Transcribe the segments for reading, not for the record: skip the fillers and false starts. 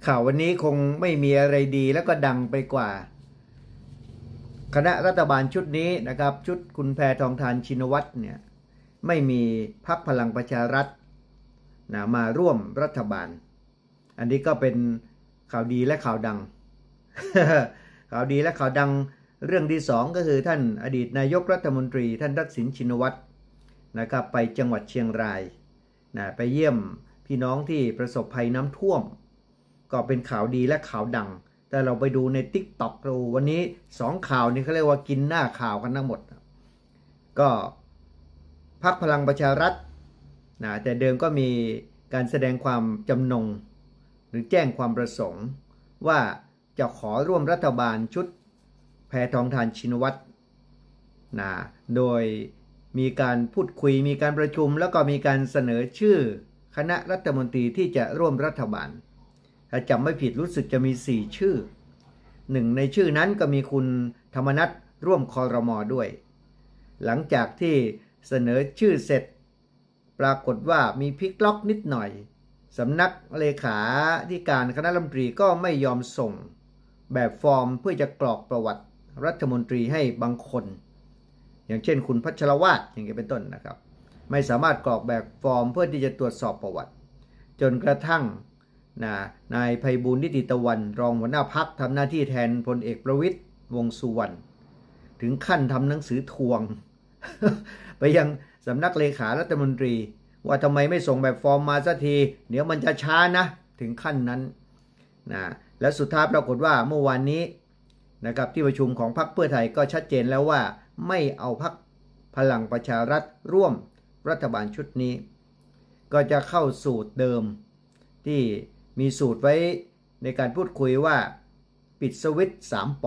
ข่าววันนี้คงไม่มีอะไรดีแล้วก็ดังไปกว่าคณะรัฐบาลชุดนี้นะครับชุดคุณแพทองธารชินวัตรเนี่ยไม่มีพรรคพลังประชารัฐมาร่วมรัฐบาลอันนี้ก็เป็นข่าวดีและข่าวดัง ข่าวดีและข่าวดังเรื่องที่สองก็คือท่านอดีตนายกรัฐมนตรีท่านทักษิณชินวัตรนะครับไปจังหวัดเชียงรายไปเยี่ยมพี่น้องที่ประสบภัยน้ำท่วมก็เป็นข่าวดีและข่าวดังแต่เราไปดูใน TikTok เราวันนี้2ข่าวนี้เขาเรียกว่ากินหน้าข่าวกันทั้งหมดก็พรรคพลังประชารัฐแต่เดิมก็มีการแสดงความจำนงหรือแจ้งความประสงค์ว่าจะขอร่วมรัฐบาลชุดแพทองธารชินวัตรโดยมีการพูดคุยมีการประชุมแล้วก็มีการเสนอชื่อคณะรัฐมนตรีที่จะร่วมรัฐบาลถ้าจำไม่ผิดรู้สึกจะมี4ชื่อหนึ่งในชื่อนั้นก็มีคุณธรรมนัสร่วมครม.ด้วยหลังจากที่เสนอชื่อเสร็จปรากฏว่ามีพลิกล็อกนิดหน่อยสำนักเลขาธิการคณะรัฐมนตรีก็ไม่ยอมส่งแบบฟอร์มเพื่อจะกรอกประวัติรัฐมนตรีให้บางคนอย่างเช่นคุณพัชรวาทอย่างนี้เป็นต้นนะครับไม่สามารถกรอกแบบฟอร์มเพื่อที่จะตรวจสอบประวัติจนกระทั่งนายไพบูลย์นิติตะวันรองหัวหน้าพรรคทำหน้าที่แทนพลเอกประวิตรวงษ์สุวรรณถึงขั้นทำหนังสือทวง ไปยังสำนักเลขารัฐมนตรีว่าทำไมไม่ส่งแบบฟอร์มมาสักทีเดี๋ยวมันจะช้านะถึงขั้นนั้นและสุดท้ายปรากฏว่าเมื่อวานนี้นะครับที่ประชุมของพรรคเพื่อไทยก็ชัดเจนแล้วว่าไม่เอาพรรคพลังประชารัฐร่วมรัฐบาลชุดนี้ก็จะเข้าสูตรเดิมที่มีสูตรไว้ในการพูดคุยว่าปิดสวิตช์3 ป.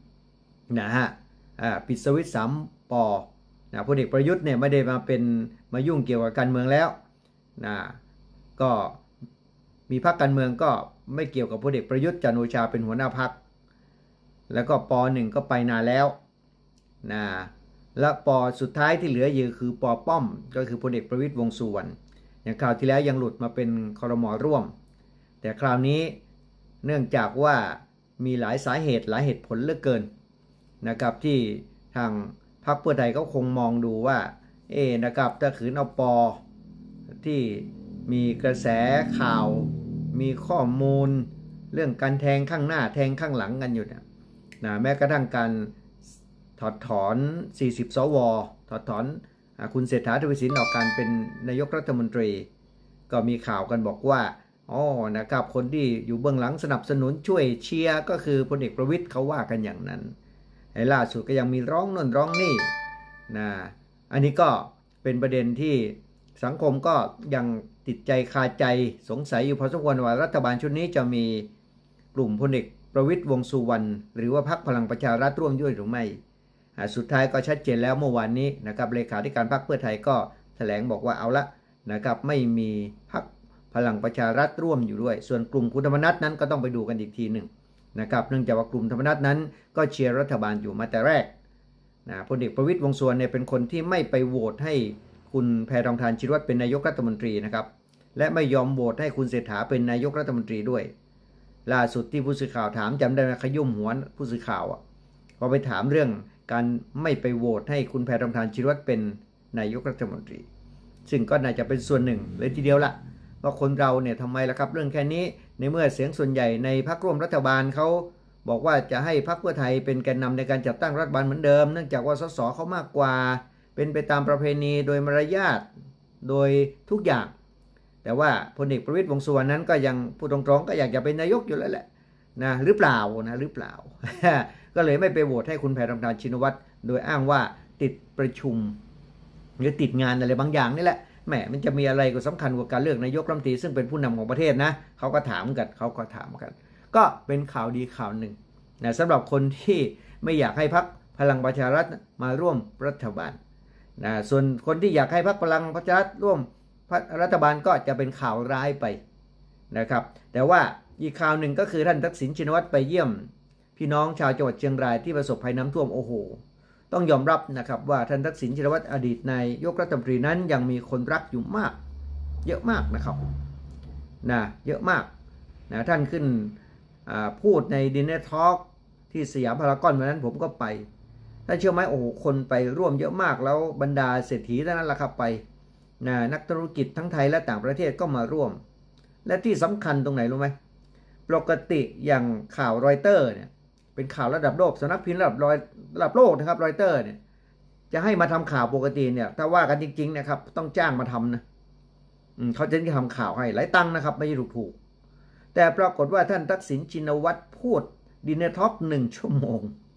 ปิดสวิตช์3 ป.พลเอกประยุทธ์เนี่ยไม่ได้มายุ่งเกี่ยวกับการเมืองแล้วก็มีพรรคการเมืองก็ไม่เกี่ยวกับพลเอกประยุทธ์จันทร์โอชาเป็นหัวหน้าพรรคแล้วก็ป.1 ก็ไปนานแล้วและป.สุดท้ายที่เหลืออยู่คือป.ป้อมก็คือพลเอกประวิตรวงษ์สุวรรณอย่างคราวที่แล้วยังหลุดมาเป็นครม.ร่วมแต่คราวนี้เนื่องจากว่ามีหลายสาเหตุหลายเหตุผลเหลือเกินนะครับที่ทางพรรคเพื่อไทยเขาคงมองดูว่านะครับถ้าขืนเอาป.ที่มีกระแสข่าวมีข้อมูลเรื่องการแทงข้างหน้าแทงข้างหลังกันอยู่แม้กระทั่งการถอดถอน40 สว.ถอดถอนคุณเศรษฐาทวีสินออกการเป็นนายกรัฐมนตรีก็มีข่าวกันบอกว่านะครับคนที่อยู่เบื้องหลังสนับสนุนช่วยเชียร์ก็คือพลเอกประวิตรเขาว่ากันอย่างนั้นล่าสุดก็ยังมีร้องนั่นร้องนี่อันนี้ก็เป็นประเด็นที่สังคมก็ยังติดใจคาใจสงสัยอยู่พอสมควรว่ารัฐบาลชุดนี้จะมีกลุ่มพลเอกประวิตรวงษ์สุวรรณหรือว่าพรรคพลังประชารัฐร่วมด้วยหรือไม่สุดท้ายก็ชัดเจนแล้วเมื่อวานนี้นะครับเลขาธิการพรรคเพื่อไทยก็แถลงบอกว่าเอาละนะครับไม่มีพรรคพลังประชารัฐร่วมอยู่ด้วยส่วนกลุ่มคุณธรรมนัสนั้นก็ต้องไปดูกันอีกทีหนึ่งนะครับเนื่องจากว่ากลุ่มธรรมนัสนั้นก็เชียร์รัฐบาลอยู่มาแต่แรกพลเอกประวิตรวงษ์สุวรรณเนี่ยเป็นคนที่ไม่ไปโหวตให้คุณแพทองธารชินวัตรเป็นนายกรัฐมนตรีนะครับและไม่ยอมโหวตให้คุณเศรษฐาเป็นนายกรัฐมนตรีด้วยล่าสุดที่ผู้สื่อข่าวถามจำได้ไหมขยุ่มหัวผู้สื่อข่าวพอไปถามเรื่องการไม่ไปโหวตให้คุณแพทองธารชินวัตรเป็นนายกรัฐมนตรีซึ่งก็น่าจะเป็นส่วนหนึ่งเลยทีเดียวละว่าคนเราเนี่ยทำไมล่ะครับเรื่องแค่นี้ในเมื่อเสียงส่วนใหญ่ในพรรคร่วมรัฐบาลเขาบอกว่าจะให้พรรคเพื่อไทยเป็นแกนนำในการจัดตั้งรัฐบาลเหมือนเดิมเนื่องจากว่าสสเขามากกว่าเป็นไปตามประเพณีโดยมารยาทโดยทุกอย่างแต่ว่าพลเอกประวิตรวงษ์สุวรรณนั้นก็ยังพูดตรงๆก็อยากจะเป็นนายกอยู่แล้วแหละหรือเปล่าหรือเปล่า ก็เลยไม่ไปโหวตให้คุณแพทองธารชินวัตรโดยอ้างว่าติดประชุมหรือติดงานอะไรบางอย่างนี่แหละแหมมันจะมีอะไรก็สำคัญกว่าการเลือกนายกรัฐมนตรีซึ่งเป็นผู้นำของประเทศนะเขาก็ถามกันก็เป็นข่าวดีข่าวหนึ่งสำหรับคนที่ไม่อยากให้พรรคพลังประชารัฐมาร่วมรัฐบาลส่วนคนที่อยากให้พรรคพลังประชารัฐร่วมรัฐบาลก็จะเป็นข่าวร้ายไปนะครับแต่ว่าอีกข่าวหนึ่งก็คือท่านทักษิณชินวัตรไปเยี่ยมพี่น้องชาวจังหวัดเชียงรายที่ประสบภัยน้ำท่วมโอ้โหต้องยอมรับนะครับว่าท่านทักษิณชินวัตรอดีตนายกรัฐมนตรีนั้นยังมีคนรักอยู่มากเยอะมากนะครับเยอะมากนะท่านขึ้นพูดในดินเนอร์ทอล์กที่สยามพารากอนวันนั้นผมก็ไปท่านเชื่อไหมโอ้โหคนไปร่วมเยอะมากแล้วบรรดาเศรษฐีทั้งนั้นแหละครับไปนะนักธุรกิจทั้งไทยและต่างประเทศก็มาร่วมและที่สำคัญตรงไหนรู้ไหมปกติอย่างข่าวรอยเตอร์เนี่ยเป็นข่าวระดับโลกสำนักพิมพ์ระดับโลกนะครับรอยเตอร์เนี่ยจะให้มาทำข่าวปกติเนี่ยถ้าว่ากันจริงๆนะครับต้องจ้างมาทำนะเขาจะทำข่าวให้หลายตังค์นะครับไม่ใช่ถูกๆแต่ปรากฏว่าท่านทักษิณชินวัตรพูดดินเนอร์ทอล์ก1 ชั่วโมง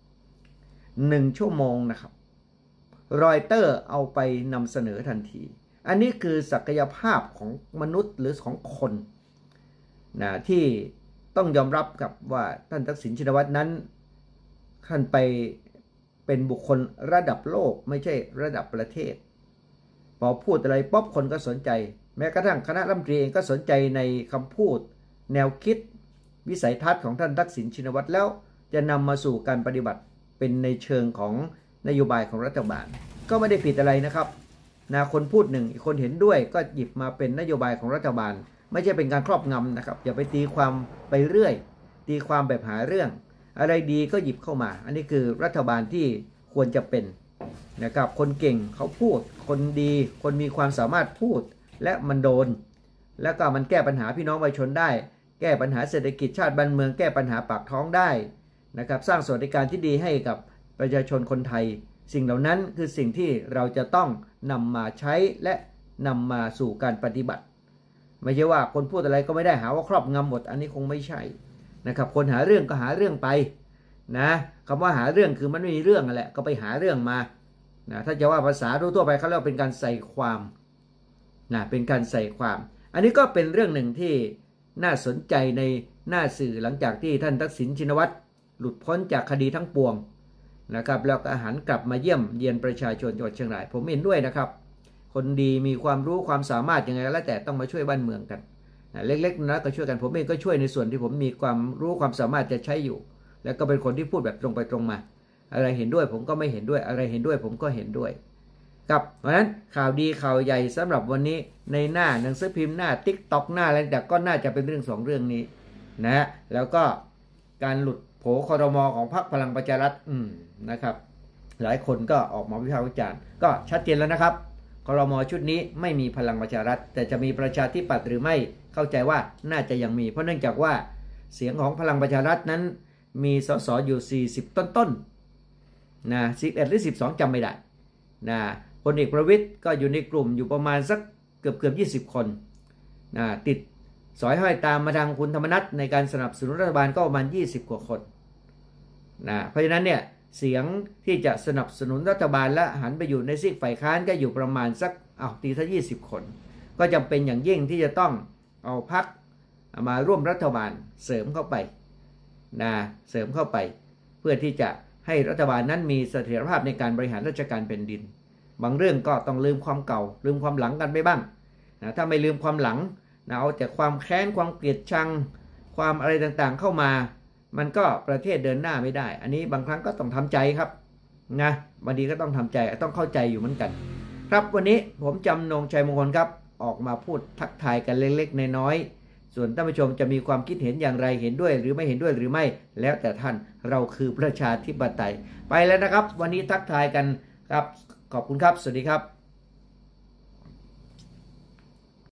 นะครับรอยเตอร์เอาไปนำเสนอทันทีอันนี้คือศักยภาพของมนุษย์หรือของคนนะที่ต้องยอมรับกับว่าท่านทักษิณชินวัตรนั้นท่านไปเป็นบุคคลระดับโลกไม่ใช่ระดับประเทศพอพูดอะไรป๊อบคนก็สนใจแม้กระทั่งคณะรัฐมนตรีเองก็สนใจในคำพูดแนวคิดวิสัยทัศน์ของท่านทักษิณชินวัตรแล้วจะนำมาสู่การปฏิบัติเป็นในเชิงของนโยบายของรัฐบาลก็ไม่ได้ผิดอะไรนะครับนะคนพูดหนึ่งอีกคนเห็นด้วยก็หยิบมาเป็นนโยบายของรัฐบาลไม่ใช่เป็นการครอบงำนะครับอย่าไปตีความไปเรื่อยตีความแบบหาเรื่องอะไรดีก็หยิบเข้ามาอันนี้คือรัฐบาลที่ควรจะเป็นนะครับคนเก่งเขาพูดคนดีคนมีความสามารถพูดและมันโดนแล้วก็มันแก้ปัญหาพี่น้องประชาชนได้แก้ปัญหาเศรษฐกิจชาติบ้านเมืองแก้ปัญหาปากท้องได้นะครับสร้างสวัสดิการที่ดีให้กับประชาชนคนไทยสิ่งเหล่านั้นคือสิ่งที่เราจะต้องนำมาใช้และนำมาสู่การปฏิบัติไม่ใช่ว่าคนพูดอะไรก็ไม่ได้หาว่าครอบงำหมดอันนี้คงไม่ใช่นะครับคนหาเรื่องก็หาเรื่องไปนะคำว่าหาเรื่องคือมันไม่มีเรื่องแหละก็ไปหาเรื่องมานะถ้าจะว่าภาษาทั่วไปเขาเรียกเป็นการใส่ความนะเป็นการใส่ความอันนี้ก็เป็นเรื่องหนึ่งที่น่าสนใจในหน้าสื่อหลังจากที่ท่านทักษิณชินวัตรหลุดพ้นจากคดีทั้งปวงนะครับแล้วก็หันกลับมาเยี่ยมเยียนประชาชนจังหวัดเชียงรายผมเห็นด้วยนะครับคนดีมีความรู้ความสามารถยังไงแล้วแต่ต้องมาช่วยบ้านเมืองกันเล็กๆนะก็ช่วยกันผมเองก็ช่วยในส่วนที่ผมมีความรู้ความสามารถจะใช้อยู่แล้วก็เป็นคนที่พูดแบบตรงไปตรงมาอะไรเห็นด้วยผมก็ไม่เห็นด้วยอะไรเห็นด้วยผมก็เห็นด้วยครับเพราะฉะนั้นข่าวดีข่าวใหญ่สำหรับวันนี้ในหน้าหนังสือพิมพ์หน้า TikTok หน้าอะไรแต่ก็น่าจะเป็นเรื่อง2เรื่องนี้นะแล้วก็การหลุดโผครม.ของพรรคพลังประชารัฐนะครับหลายคนก็ออกมาวิพากษ์วิจารณ์ก็ชัดเจนแล้วนะครับครม.ชุดนี้ไม่มีพลังประชารัฐแต่จะมีประชาธิปัตย์หรือไม่เข้าใจว่าน่าจะยังมีเพราะเนื่องจากว่าเสียงของพลังประชารัฐนั้นมีสสอยู่40ต้นๆนะ11หรือ12จำไม่ได้นะพลเอกประวิตรก็อยู่ในกลุ่มอยู่ประมาณสักเกือบ20คนนะติดสอยห้อยตามมาทางคุณธรรมนัสในการสนับสนุนรัฐบาลก็ประมาณ20กว่าคนนะเพราะฉะนั้นเนี่ยเสียงที่จะสนับสนุนรัฐบาลและหันไปอยู่ในซีกฝ่ายค้านก็อยู่ประมาณสักตีซะ20คนก็จำเป็นอย่างยิ่งที่จะต้องเอาพรรคมาร่วมรัฐบาลเสริมเข้าไปนะเสริมเข้าไปเพื่อที่จะให้รัฐบาลนั้นมีเสถียรภาพในการบริหารราชการแผ่นดินบางเรื่องก็ต้องลืมความเก่าลืมความหลังกันไปบ้างนะถ้าไม่ลืมความหลังนะเอาแต่ความแค้นความเกลียดชังความอะไรต่างๆเข้ามามันก็ประเทศเดินหน้าไม่ได้อันนี้บางครั้งก็ต้องทำใจครับนะบางทีก็ต้องทำใจต้องเข้าใจอยู่เหมือนกันครับวันนี้ผมจำนงชัยมงคลครับออกมาพูดทักทายกันเล็กๆน้อยๆส่วนท่านผู้ชมจะมีความคิดเห็นอย่างไรเห็นด้วยหรือไม่เห็นด้วยหรือไม่แล้วแต่ท่านเราคือประชาธิปไตยไปแล้วนะครับวันนี้ทักทายกันครับขอบคุณครับสวัสดีครับ